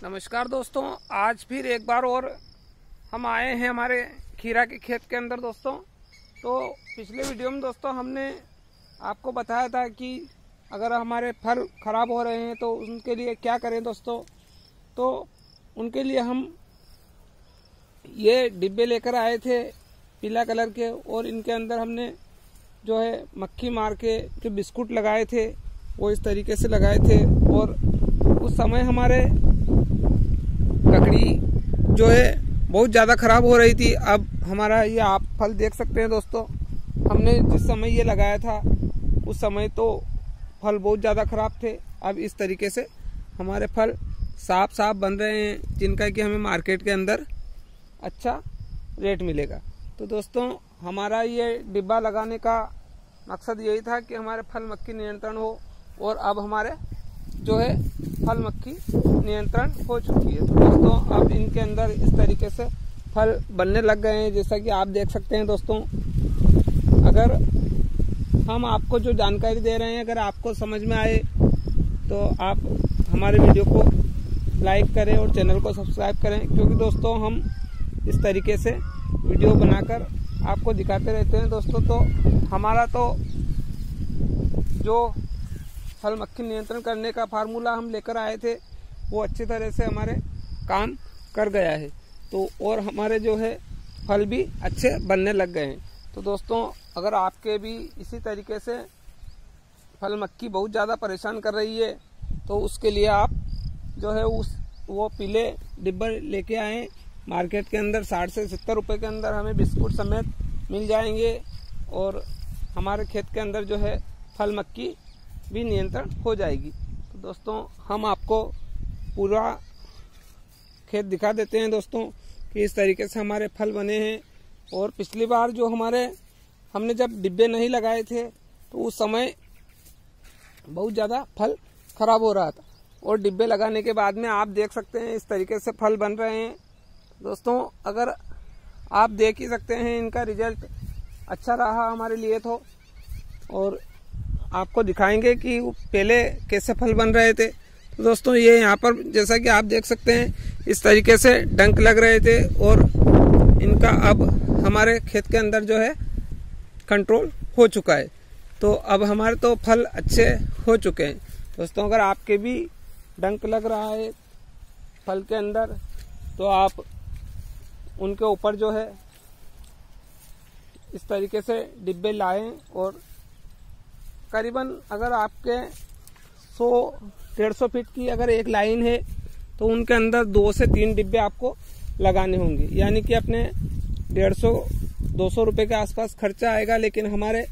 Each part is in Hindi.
नमस्कार दोस्तों, आज फिर एक बार और हम आए हैं हमारे खीरा के खेत के अंदर दोस्तों। तो पिछले वीडियो में दोस्तों हमने आपको बताया था कि अगर हमारे फल ख़राब हो रहे हैं तो उनके लिए क्या करें दोस्तों। तो उनके लिए हम ये डिब्बे लेकर आए थे पीला कलर के, और इनके अंदर हमने जो है मक्खी मार के जो बिस्कुट लगाए थे वो इस तरीके से लगाए थे। और उस समय हमारे ककड़ी जो है बहुत ज़्यादा ख़राब हो रही थी। अब हमारा ये आप फल देख सकते हैं दोस्तों, हमने जिस समय ये लगाया था उस समय तो फल बहुत ज़्यादा ख़राब थे। अब इस तरीके से हमारे फल साफ साफ बन रहे हैं, जिनका कि हमें मार्केट के अंदर अच्छा रेट मिलेगा। तो दोस्तों हमारा ये डिब्बा लगाने का मकसद यही था कि हमारे फल मक्खी नियंत्रण हो, और अब हमारे जो है फल मक्खी नियंत्रण हो चुकी है। तो दोस्तों अब इनके अंदर इस तरीके से फल बनने लग गए हैं, जैसा कि आप देख सकते हैं दोस्तों। अगर हम आपको जो जानकारी दे रहे हैं अगर आपको समझ में आए तो आप हमारे वीडियो को लाइक करें और चैनल को सब्सक्राइब करें, क्योंकि दोस्तों हम इस तरीके से वीडियो बनाकर आपको दिखाते रहते हैं दोस्तों। तो हमारा तो जो फल मक्खी नियंत्रण करने का फार्मूला हम लेकर आए थे वो अच्छी तरह से हमारे काम कर गया है। तो और हमारे जो है फल भी अच्छे बनने लग गए हैं। तो दोस्तों अगर आपके भी इसी तरीके से फल मक्खी बहुत ज़्यादा परेशान कर रही है तो उसके लिए आप जो है वो पीले डिब्बे लेके आएँ। मार्केट के अंदर 60 से 70 रुपये के अंदर हमें बिस्कुट समेत मिल जाएंगे, और हमारे खेत के अंदर जो है फल मक्खी भी नियंत्रण हो जाएगी। तो दोस्तों हम आपको पूरा खेत दिखा देते हैं दोस्तों कि इस तरीके से हमारे फल बने हैं। और पिछली बार जो हमने जब डिब्बे नहीं लगाए थे तो उस समय बहुत ज़्यादा फल खराब हो रहा था, और डिब्बे लगाने के बाद में आप देख सकते हैं इस तरीके से फल बन रहे हैं दोस्तों। अगर आप देख ही सकते हैं इनका रिजल्ट अच्छा रहा हमारे लिए तो, और आपको दिखाएंगे कि पहले कैसे फल बन रहे थे। तो दोस्तों ये यहाँ पर जैसा कि आप देख सकते हैं इस तरीके से डंक लग रहे थे, और इनका अब हमारे खेत के अंदर जो है कंट्रोल हो चुका है। तो अब हमारे तो फल अच्छे हो चुके हैं दोस्तों। अगर आपके भी डंक लग रहा है फल के अंदर तो आप उनके ऊपर जो है इस तरीके से डिब्बे लाएं, और करीबन अगर आपके 100-150 फीट की अगर एक लाइन है तो उनके अंदर 2 से 3 डिब्बे आपको लगाने होंगे। यानी कि अपने 150-200 रुपये के आसपास खर्चा आएगा, लेकिन हमारे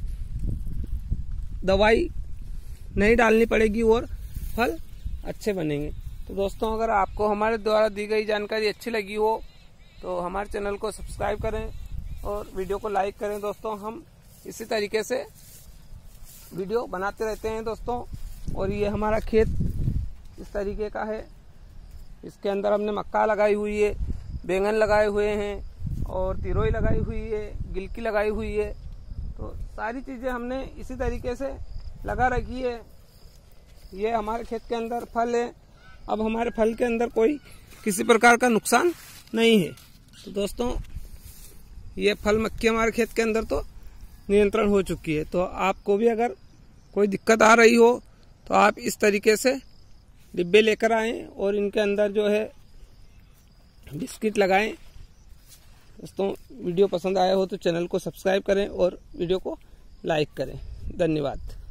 दवाई नहीं डालनी पड़ेगी और फल अच्छे बनेंगे। तो दोस्तों अगर आपको हमारे द्वारा दी गई जानकारी अच्छी लगी हो तो हमारे चैनल को सब्सक्राइब करें और वीडियो को लाइक करें दोस्तों। हम इसी तरीके से वीडियो बनाते रहते हैं दोस्तों। और ये हमारा खेत इस तरीके का है, इसके अंदर हमने मक्का लगाई हुई है, बैंगन लगाए हुए हैं, और तिरोई लगाई हुई है, गिलकी लगाई हुई है। तो सारी चीज़ें हमने इसी तरीके से लगा रखी है। ये हमारे खेत के अंदर फल है। अब हमारे फल के अंदर कोई किसी प्रकार का नुकसान नहीं है। तो दोस्तों ये फल मक्खी हमारे खेत के अंदर तो नियंत्रण हो चुकी है। तो आपको भी अगर कोई दिक्कत आ रही हो तो आप इस तरीके से डिब्बे लेकर आएं और इनके अंदर जो है बिस्किट लगाएं। दोस्तों वीडियो पसंद आया हो तो चैनल को सब्सक्राइब करें और वीडियो को लाइक करें। धन्यवाद।